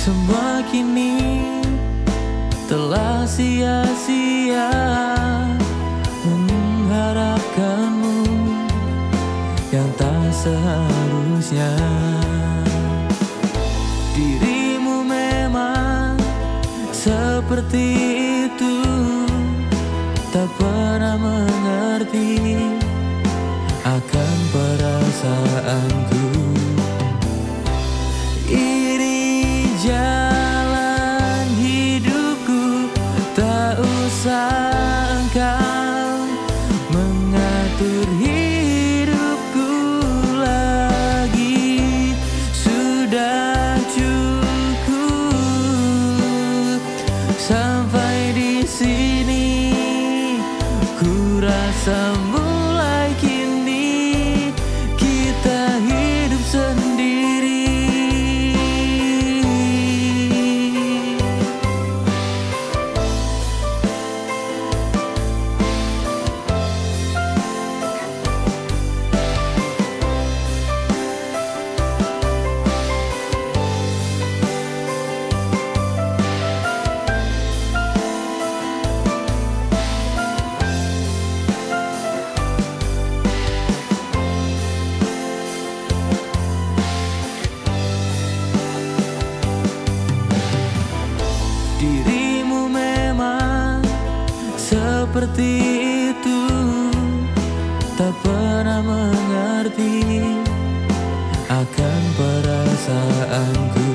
Semua kini telah sia-sia, mengharapkanmu yang tak seharusnya. Dirimu memang seperti itu, tak pernah mengerti akan perasaanku. Ini jalan hidupku, tak usah engkau mengatur hidupku lagi. Sudah cukup sampai di sini, ku rasa mulai kini kita hidup sendiri. Dirimu memang seperti itu, tak pernah mengerti akan perasaanku.